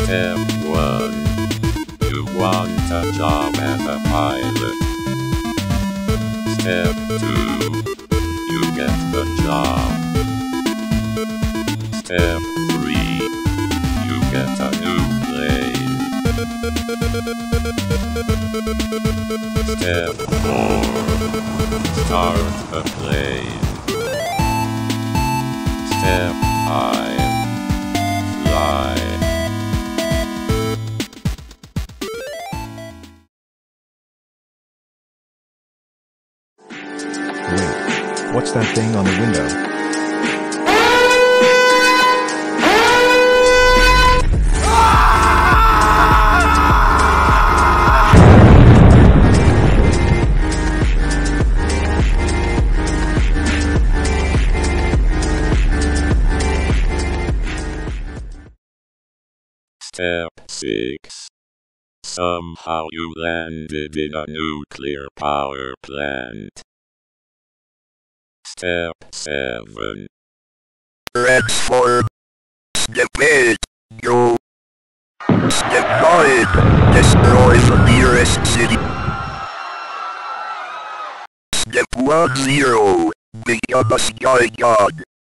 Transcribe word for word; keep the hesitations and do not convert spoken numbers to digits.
Step one. You want a job as a pilot. Step two. You get the job. Step three. You get a new plane. Step four. Start the plane. Step five. Fly. Wait, what's that thing on the window? Step six. Somehow you landed in a nuclear power plant. Step seven. Transform. Step eight. Go. Step nine. Destroy the nearest city. Step one zero. Become a sky god.